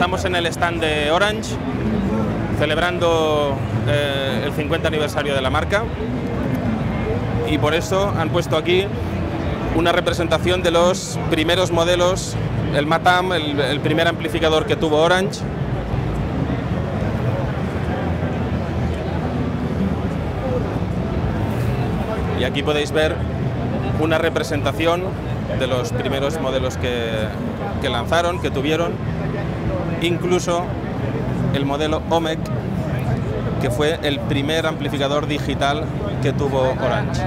Estamos en el stand de Orange, celebrando el 50 aniversario de la marca, y por eso han puesto aquí una representación de los primeros modelos, el Matam, el primer amplificador que tuvo Orange. Y aquí podéis ver una representación de los primeros modelos que lanzaron, que tuvieron, incluso el modelo OMEC, que fue el primer amplificador digital que tuvo Orange.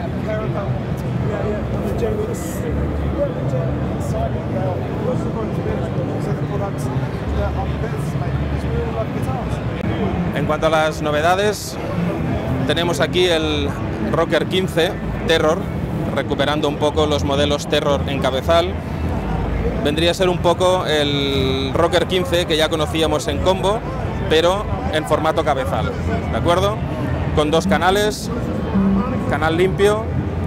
En cuanto a las novedades, tenemos aquí el Rocker 15 Terror, recuperando un poco los modelos Terror en cabezal. Vendría a ser un poco el Rocker 15 que ya conocíamos en combo, pero en formato cabezal, ¿de acuerdo? Con dos canales, canal limpio,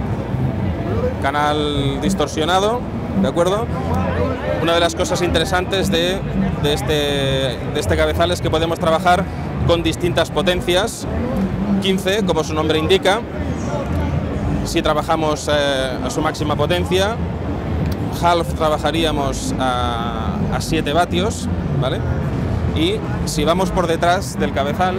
canal distorsionado, ¿de acuerdo? Una de las cosas interesantes de este cabezal es que podemos trabajar con distintas potencias. 15, como su nombre indica, si trabajamos a su máxima potencia. Half trabajaríamos a 7 vatios, ¿vale? Y si vamos por detrás del cabezal,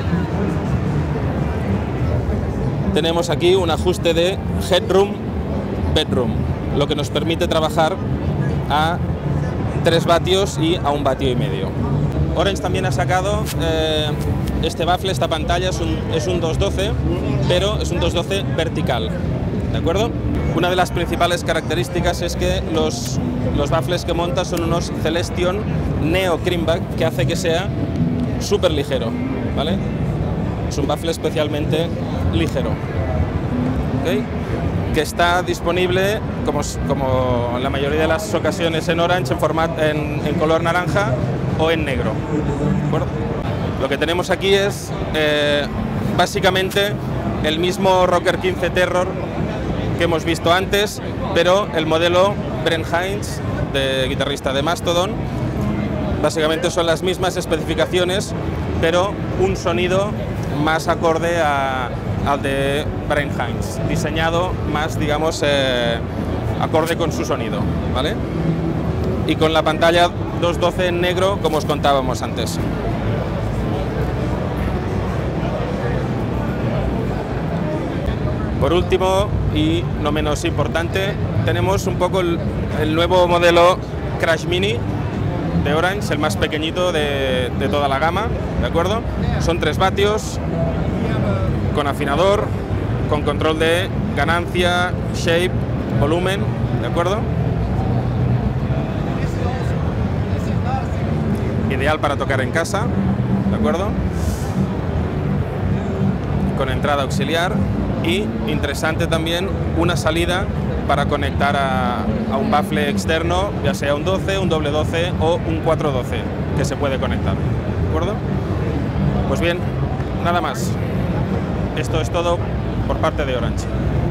tenemos aquí un ajuste de headroom, bedroom, lo que nos permite trabajar a 3 vatios y a 1,5 vatios. Orange también ha sacado este baffle, esta pantalla es un 212, pero es un 212 vertical, ¿de acuerdo? Una de las principales características es que los baffles que monta son unos Celestion Neo Creamback, que hace que sea súper ligero, ¿vale? Es un baffle especialmente ligero, ¿okay? Que está disponible, como en la mayoría de las ocasiones en Orange, en color naranja o en negro, ¿de acuerdo? Lo que tenemos aquí es básicamente el mismo Rocker 15 Terror que hemos visto antes, pero el modelo Brent Hinds, guitarrista de Mastodon. Básicamente son las mismas especificaciones, pero un sonido más acorde al de Brent Hinds, diseñado más, digamos, acorde con su sonido, ¿vale? Y con la pantalla 212 en negro, como os contábamos antes. Por último, y no menos importante, tenemos un poco el nuevo modelo Crash Mini de Orange, el más pequeñito de toda la gama, ¿de acuerdo? Son 3 vatios, con afinador, con control de ganancia, shape, volumen, ¿de acuerdo? Ideal para tocar en casa, ¿de acuerdo? Con entrada auxiliar. Y interesante también una salida para conectar a un baffle externo, ya sea un 12, un doble 12 o un 412, que se puede conectar, ¿de acuerdo? Pues bien, nada más. Esto es todo por parte de Orange.